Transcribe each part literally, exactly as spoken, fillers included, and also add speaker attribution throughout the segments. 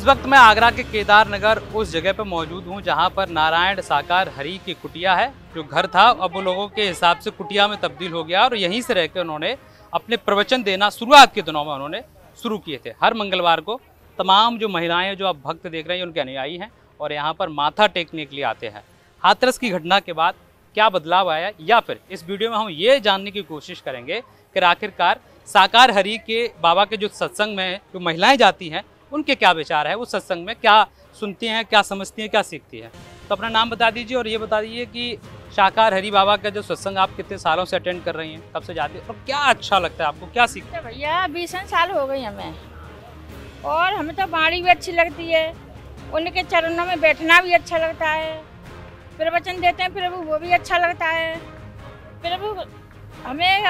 Speaker 1: वक्त मैं आगरा के केदार नगर उस जगह पर मौजूद हूँ जहाँ पर नारायण साकार हरि की कुटिया है। जो घर था अब वो लोगों के हिसाब से कुटिया में तब्दील हो गया और यहीं से रहकर उन्होंने अपने प्रवचन देना शुरुआत के दिनों में उन्होंने शुरू किए थे। हर मंगलवार को तमाम जो महिलाएं जो आप भक्त देख रहे हैं उनके अनुयायी हैं और यहाँ पर माथा टेकने के लिए आते हैं। हाथरस की घटना के बाद क्या बदलाव आया, या फिर इस वीडियो में हम ये जानने की कोशिश करेंगे कि आखिरकार साकार हरि के बाबा के जो सत्संग में जो महिलाएं जाती हैं उनके क्या विचार है, उस सत्संग में क्या सुनती हैं, क्या समझती हैं, क्या सीखती हैं। तो अपना नाम बता दीजिए और ये बता दीजिए कि साकार हरि बाबा का जो सत्संग आप कितने सालों से अटेंड कर रही हैं, कब से जाती हैं और क्या अच्छा लगता है आपको, क्या सीखते हैं?
Speaker 2: भैया बीस साल हो गई हमें और हमें तो बाणी भी अच्छी लगती है, उनके चरणों में बैठना भी अच्छा लगता है, प्रवचन देते हैं प्रभु वो भी अच्छा लगता है। प्रभु हमें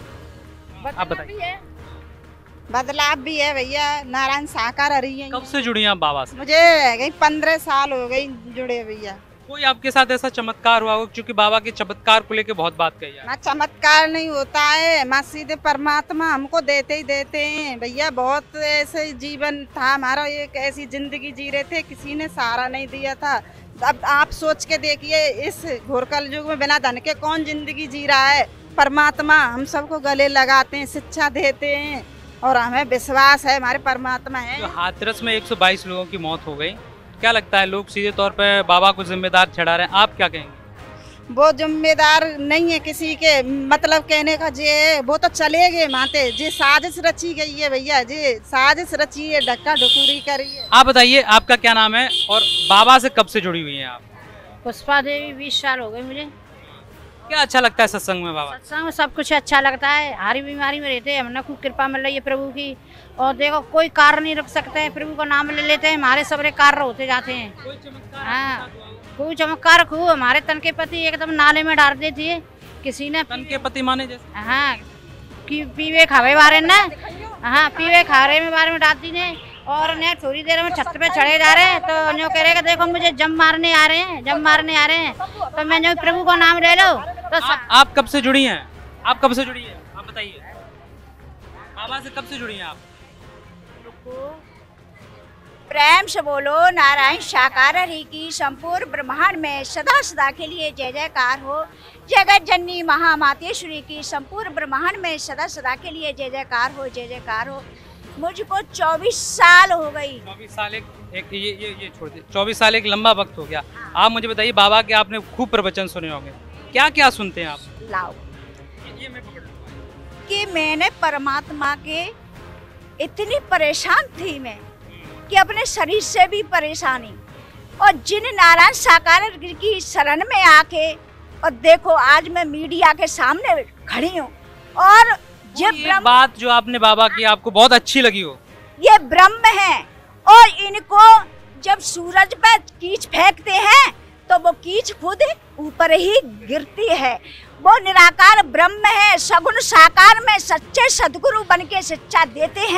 Speaker 1: आप बताइए।
Speaker 3: बदलाव भी है भैया, नारायण साकार हरि है।
Speaker 1: कब से जुड़ी हैं आप बाबा से?
Speaker 3: मुझे गई पंद्रह साल हो गई जुड़े भैया।
Speaker 1: कोई आपके साथ ऐसा चमत्कार हुआ हो, क्योंकि बाबा के चमत्कार को लेके बहुत बात कही है।
Speaker 3: माँ चमत्कार नहीं होता है, माँ सीधे परमात्मा हमको देते ही देते हैं भैया। बहुत ऐसे जीवन था हमारा, एक ऐसी जिंदगी जी रहे थे, किसी ने सहारा नहीं दिया था। अब आप सोच के देखिए इस घोरकल युग में बिना धन के कौन जिंदगी जी रहा है। परमात्मा हम सबको गले लगाते हैं, शिक्षा देते हैं और हमें विश्वास है हमारे परमात्मा है।
Speaker 1: तो हाथरस में एक सौ बाईस लोगों की मौत हो गई, क्या लगता है लोग सीधे तौर पे बाबा को जिम्मेदार ठहरा रहे हैं, आप क्या कहेंगे?
Speaker 3: वो जिम्मेदार नहीं है किसी के, मतलब कहने का जे वो तो चले गए माते, जे साजिश रची गई है भैया, जे साजिश रची है, धक्का ढुकुरी करी है।
Speaker 1: आप बताइए आपका क्या नाम है और बाबा से कब से जुड़ी हुई हैं आप?
Speaker 2: पुष्पा देवी, बीस साल हो गए मुझे।
Speaker 1: क्या अच्छा लगता है सत्संग में बाबा?
Speaker 2: सत्संग में सब कुछ अच्छा लगता है। हरी बीमारी में रहते हैं, हमने खूब कृपा मिल रही है प्रभु की। और देखो कोई कार्य नहीं रख सकते हैं, प्रभु का नाम ले लेते हैं, हमारे सबरे कार्य होते जाते हैं।
Speaker 1: कोई चमत्कार?
Speaker 2: हाँ कोई चमत्कार खूब। हमारे तन के पति एकदम नाले में डाल देती है, किसी ने
Speaker 1: तन के पति माने जैसे?
Speaker 2: हाँ कि पीवे खावे बारे ना, हाँ पीवे खावे में बारे में डालती ने। और ने थोड़ी देर में छत पे चढ़े जा रहे हैं तो न्यू कह रहे हैं देखो मुझे जम मारने आ रहे हैं, जम मारने आ रहे हैं, तो मैं जो प्रभु का नाम ले लो। तो
Speaker 1: आप, आप कब से जुड़ी हैं? आप कब से जुड़ी हैं? आप बताइए बाबा से कब से जुड़ी हैं आप?
Speaker 4: प्रेम से बोलो नारायण साकार हरि की संपूर्ण ब्रह्मांड में सदा सदा के लिए जय जयकार हो। जगत जननी महामातेश्वरी की संपूर्ण ब्रह्मांड में सदा सदा के लिए जय जयकार हो, जय जयकार हो। मुझको चौबीस साल हो गई।
Speaker 1: चौबीस साल एक, एक ये ये ये छोड़ दे, चौबीस साल एक लंबा वक्त हो गया। आप मुझे बताइए बाबा के आपने खूब प्रवचन सुने होंगे, क्या क्या सुनते हैं आप?
Speaker 4: लाओ
Speaker 1: ये, ये मैं पकड़ लूंगा।
Speaker 4: कि मैंने परमात्मा के इतनी परेशान थी मैं कि अपने शरीर से भी परेशानी, और जिन नारायण साकार की शरण में आके और देखो आज मैं मीडिया के सामने खड़ी हूँ। और ये
Speaker 1: एक बात जो आपने बाबा की आपको बहुत अच्छी लगी हो,
Speaker 4: ये ब्रह्म है और इनको जब सूरज पर कीच फेंकते हैं तो वो कीच खुद ऊपर ही गिरती है। वो निराकार ब्रह्म है, सगुण साकार में सच्चे सदगुरु बनके शिक्षा देते हैं।